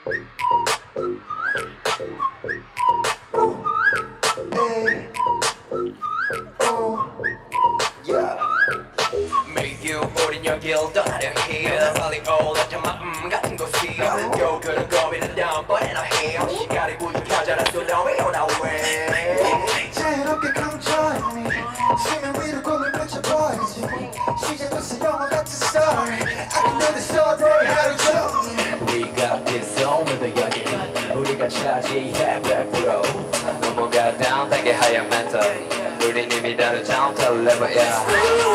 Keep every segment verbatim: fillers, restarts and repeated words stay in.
매일 우린 여길 떠나려 해 빨리 올라타 마음 같은 곳이 겨울은 고민은 다음번에 나 해 시간이 부족하잖아 so don't be on our way 자유롭게 come join me 수면 위로 꿈을 펼쳐보이지 시작부터 영화 같은 story I can do this all day 하루 종일 We got this 오늘도 여기 우리가 차지해 백 퍼센트 넘어가 down 되게 하얀 멘탈 우린 이미 다른 다운타운 레벨이야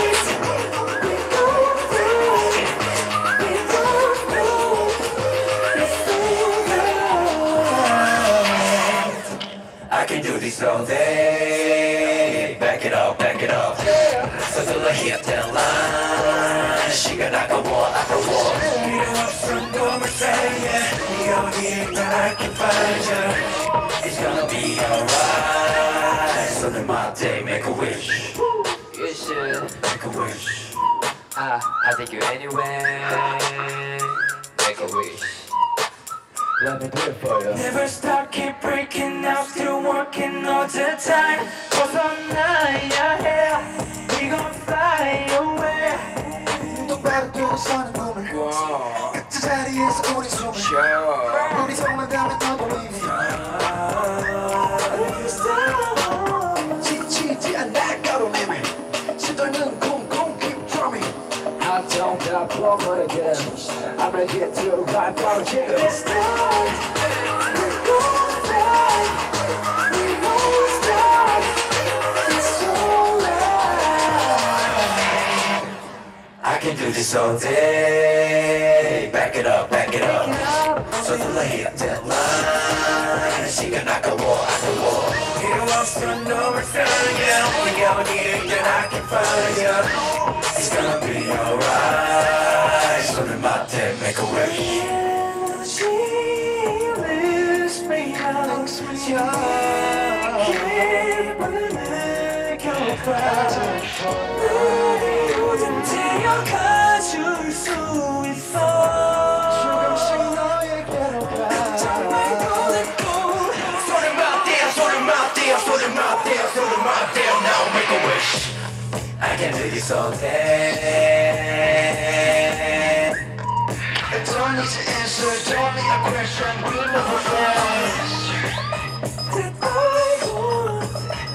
I can do this all day Back it up, back it up 서둘러 hit that line 시간 아까워, 아까워 필요 없어 놈을 사이에 네가 어디에 있다 I can find you It's gonna be alright 손을 맞대, make a wish You should make a wish I, I'll take you anywhere Make a wish Let me do it for you. Never stop, keep breaking out, still working all the time. 벗어나야 해, we gon' fly away. 똑바로 뜨고 서는 꿈을 각자 자리에서 우리 숨을 쉬어 우리 손만 닿으면 더 보이네 지치지 않아 가로림을 시도는 쿵쿵 keep drumming I don't have problem again. I'm ready to ride for you. This time we gon' fly we gon' start it's alright I can do this all day. Back it up, back it up. 서둘러 hit that line. 시간 아까워, 아까워. 필요 없어 놈을 사랑해. 네가 어디에 있든 I can find you. It's gonna be alright. 손을 맞대, make a wish. She lifts me up 기분을 느껴봐 나의 모든 데려가줄 수 있어 조금씩 너에게로 가 정말 보냈고 손을 맞대, 손을 맞대, 손을 맞대, 손을 맞대. Now make a wish. I can do this all day. I don't need to answer, don't need a question, we know what that I want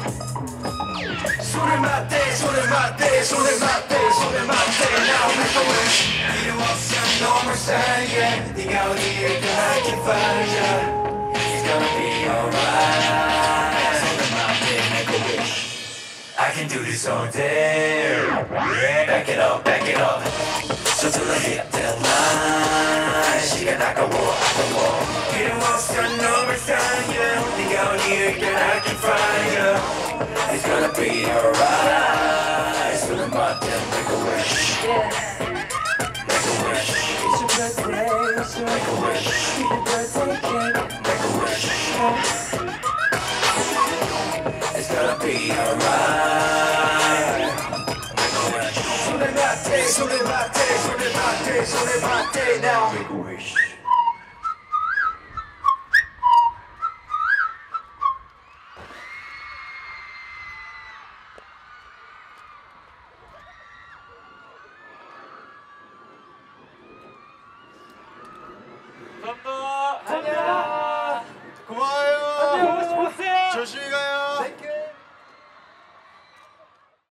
손을 맞대, 손을 맞대, 손을 맞대, 손을 맞대. Now make a wish. 필요 없어 놈을 사랑해. 네가 어디에 있든 I can find you. It's gonna be alright. 손을 맞대, make a wish. I can do this all day. Back it up, back it up. 서둘러 hit that line. 시간 아까워, 아까워. 필요 없어 놈을 사랑해. 네가 어디에 있든 I can find you. It's gonna be alright. 손을 맞대, make a wish. Make a wish. It's your birthday, it's your Make a wish. birthday cake Make a wish. It's gonna be alright. Make a wish. 손을 맞대, 손을 맞대, 손을 맞대, 손을 맞대. Now make a wish.